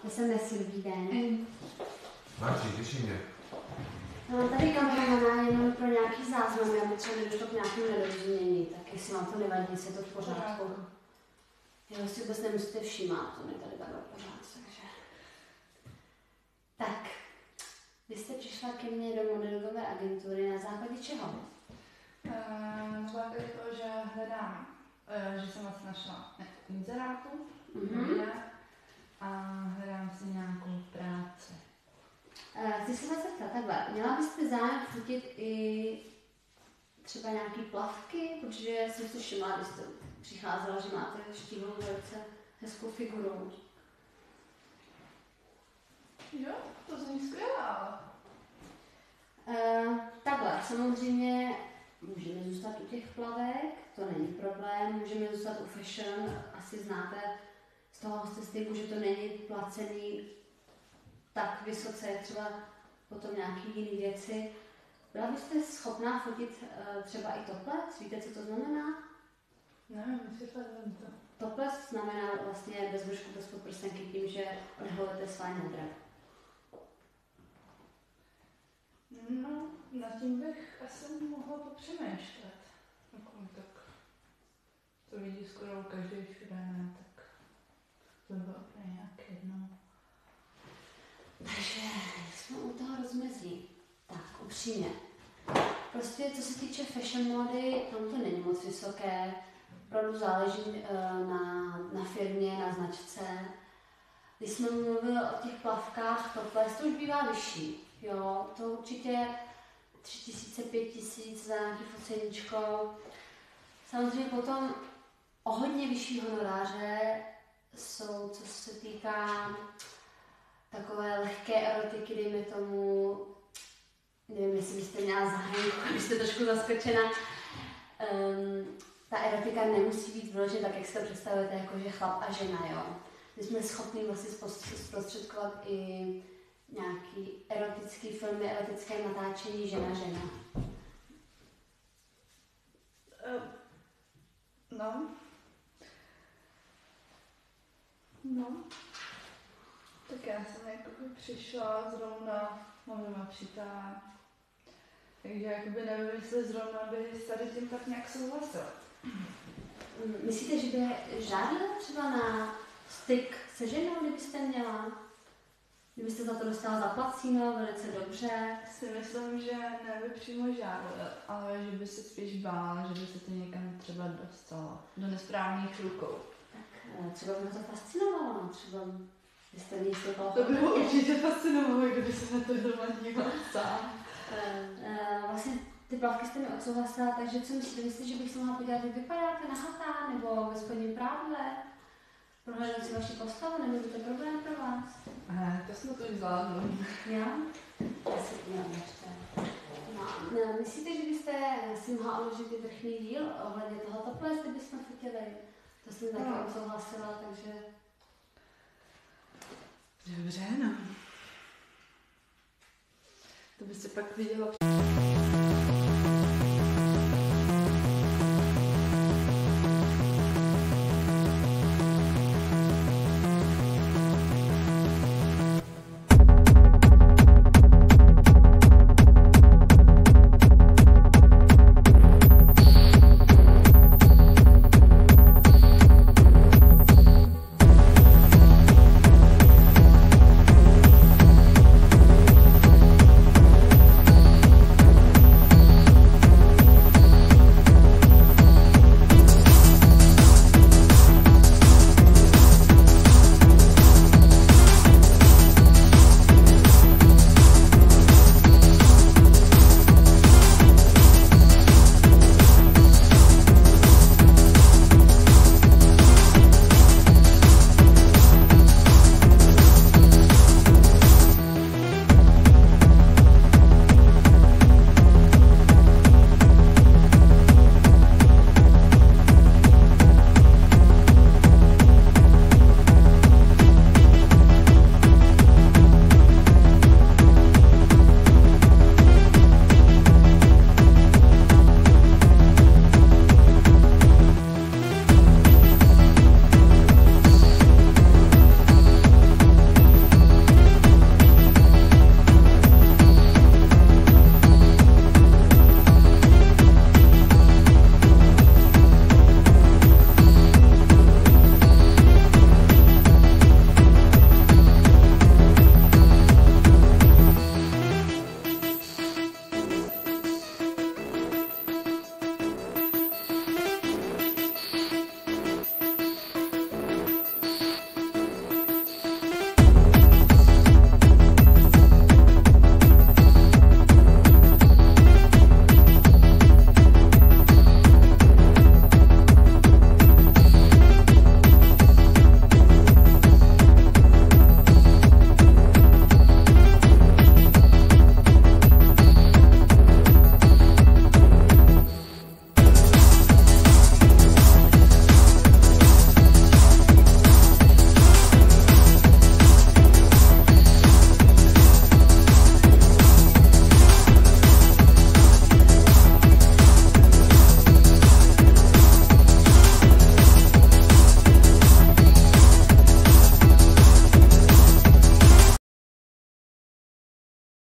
Zase nesilví den. Marci, těší mě. No, tady kameramana jenom pro nějaký záznam, aby třeba nedošlo k nějakému nedorozumění, tak jestli vám to nevadí, jestli je to v pořádku. Jo, si vůbec nemusíte všímat, to mi tady takhle pořád, takže... Tak, vy jste přišla ke mně do modelingové agentury na základě čeho? Na základě toho, že hledám, že jsem vlastně našla inzerátu a hledám si nějakou práci. Chci se vás zeptat, takhle, měla byste zájem fotit i třeba nějaký plavky, protože jsem si všimla, když jste přicházela, že máte štíhlou velice hezkou figuru. Jo, to zní skvělá. Takhle, samozřejmě můžeme zůstat u těch plavek, to není problém, můžeme zůstat u fashion, asi znáte z toho hostestingu, že to není placený tak vysoce, třeba potom nějaký jiný věci. Byla byste schopná fotit třeba i topless? Víte, co to znamená? Ne, vysvětlím to. Topless znamená vlastně bez vršku, bez podprsenky, tím, že odhalujete své nádra. No, nad tím bych asi mohla popřemýšlet. Tak to vidí skoro každý všude, ne? Tak to bylo úplně nějak jedno. Takže jsme u toho rozmezí. Tak, upřímně. Prostě co se týče fashion mody, tam to není moc vysoké. Opravdu záleží na firmě, na značce. Když jsme mluvili o těch plavkách, topless, to už bývá vyšší. Jo, to určitě 3000, 5000 za nějaký foceníčko. Samozřejmě potom o hodně vyšší honoráře jsou, co se týká takové lehké erotiky, dejme tomu, nevím, jestli byste měla zájem, byste trošku zaskočena. Ta erotika nemusí být vyložena tak, jak si to představujete, jako že chlap a žena, jo. My jsme schopni vlastně zprostředkovat i nějaký erotický filmy, erotické natáčení žena-žena. No. Tak já jsem jakoby přišla zrovna, můžeme přitát. Takže jakoby nevím, jestli zrovna by s tady tím tak nějak souhlasila. Myslíte, že by žádala třeba na styk se ženou, kdybyste měla? Kdybyste za to dostala zaplaceno velice dobře? Si myslím, že neby přímo žádala, ale že by se spíš bála, že by se to někam třeba dostalo do nesprávných rukou. Tak třeba by ho to fascinovalo, třeba byste v ní stoupala. To by ho určitě fascinovalo, kdyby se na to doma dívala sám. Vlastně ty plavky jste mi odsouhlasila, takže co myslíte? Myslíte, že bych se mohla podívat, jak vypadáte na chatá, nebo ve spodním prádle? Prohledat si vaši postavu, nebyl by to problém pro vás? To jsme to už zvládli. Jo? Já si to neodlačte. No, myslíte, že byste si mohla uložit i vrchní díl ohledně toho topless, kdybychom fotili? To jsem taky odsouhlasila, takže... Dobře, no. To byste pak viděla